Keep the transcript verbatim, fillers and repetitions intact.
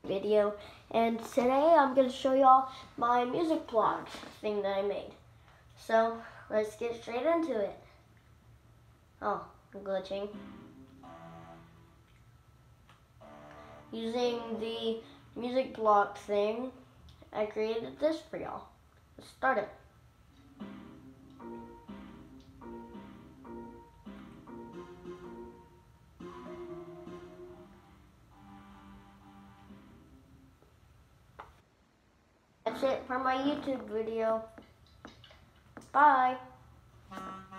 video, and today I'm going to show y'all my music blog thing that I made. So let's get straight into it. Oh, I'm glitching. Using the music block thing, I created this for y'all. Let's start it. That's it for my YouTube video. Bye.